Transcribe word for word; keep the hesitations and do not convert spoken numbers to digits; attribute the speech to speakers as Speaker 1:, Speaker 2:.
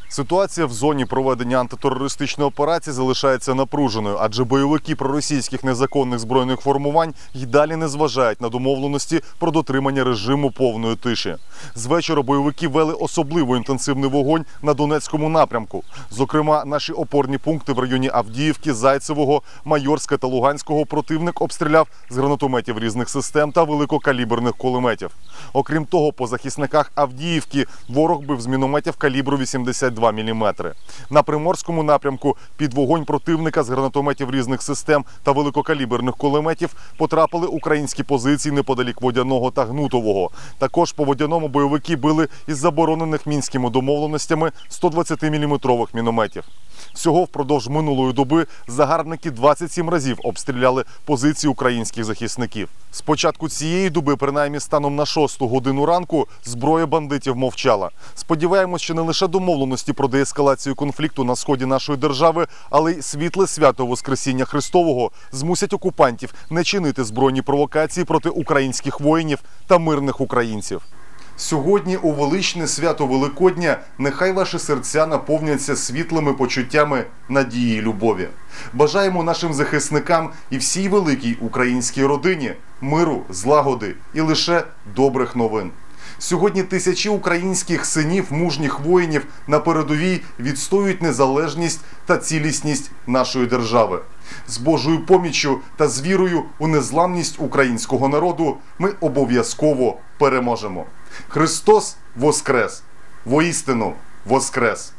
Speaker 1: Ситуація в зоні проведення антитерористичної операції залишається напруженою, адже бойовики проросійських незаконних збройних формувань й далі не зважають на домовленості про дотримання режиму повної тиші. З вечора бойовики вели особливо інтенсивний вогонь на Донецькому напрямку. Зокрема, наші опорні пункти в районі Авдіївки, Зайцевого, Майорська та Луганського противник обстріляв з гранатометів різних систем та великокаліберних кулеметів. Окрім того, по захисниках Авдіївки ворог бив з мінометів калібру вісімдесят два міліметри. На Приморському напрямку під вогонь противника з гранатометів різних систем та великокаліберних кулеметів потрапили українські позиції неподалік Водяного та Гнутового. Також по Водяному бойовики били із заборонених мінськими домовленостями сто двадцятиміліметрових мінометів. Всього впродовж минулої доби загарбники двадцять сім разів обстріляли позиції українських захисників. З початку цієї доби, принаймні станом на шосту годину ранку, зброя бандитів мовчала. Сподіваємось, що не лише домовленості про деескалацію конфлікту на сході нашої держави, але й світле свято Воскресіння Христового змусять окупантів не чинити збройні провокації проти українських воїнів та мирних українців. Сьогодні, у величне свято Великодня, нехай ваші серця наповняться світлими почуттями надії і любові. Бажаємо нашим захисникам і всій великій українській родині миру, злагоди і лише добрих новин. Сьогодні тисячі українських синів, мужніх воїнів на передовій відстоюють незалежність та цілісність нашої держави. З Божою поміччю та з вірою у незламність українського народу ми обов'язково переможемо. Христос воскрес! Воістину воскрес!